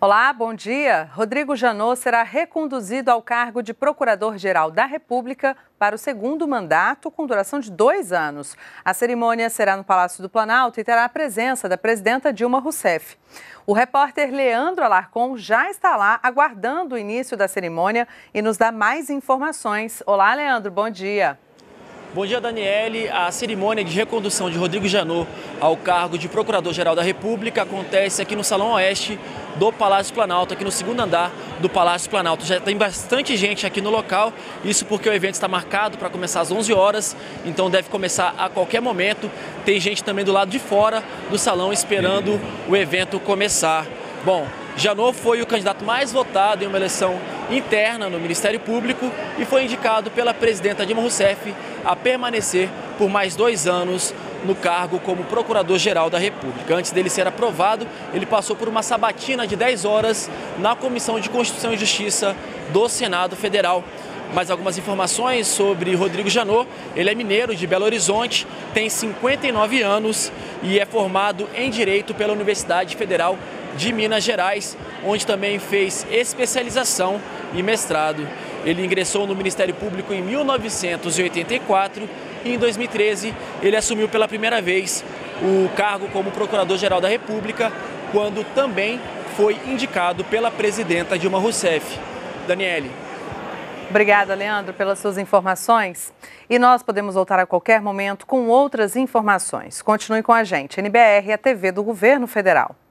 Olá, bom dia. Rodrigo Janot será reconduzido ao cargo de Procurador-Geral da República para o segundo mandato, com duração de 2 anos. A cerimônia será no Palácio do Planalto e terá a presença da presidenta Dilma Rousseff. O repórter Leandro Alarcon já está lá, aguardando o início da cerimônia e nos dá mais informações. Olá, Leandro, bom dia. Bom dia, Daniele. A cerimônia de recondução de Rodrigo Janot ao cargo de Procurador-Geral da República acontece aqui no Salão Oeste do Palácio Planalto, aqui no segundo andar do Palácio Planalto. Já tem bastante gente aqui no local, isso porque o evento está marcado para começar às 11 horas, então deve começar a qualquer momento. Tem gente também do lado de fora do salão esperando o evento começar. Bom, Janot foi o candidato mais votado em uma eleição interna no Ministério Público e foi indicado pela presidenta Dilma Rousseff a permanecer por mais 2 anos no cargo como Procurador-Geral da República. Antes dele ser aprovado, ele passou por uma sabatina de 10 horas na Comissão de Constituição e Justiça do Senado Federal. Mais algumas informações sobre Rodrigo Janot. Ele é mineiro de Belo Horizonte, tem 59 anos e é formado em Direito pela Universidade Federal de Minas Gerais, onde também fez especialização e mestrado. Ele ingressou no Ministério Público em 1984 e em 2013 ele assumiu pela primeira vez o cargo como Procurador-Geral da República, quando também foi indicado pela presidenta Dilma Rousseff. Daniele. Obrigada, Leandro, pelas suas informações. E nós podemos voltar a qualquer momento com outras informações. Continue com a gente. NBR, a TV do Governo Federal.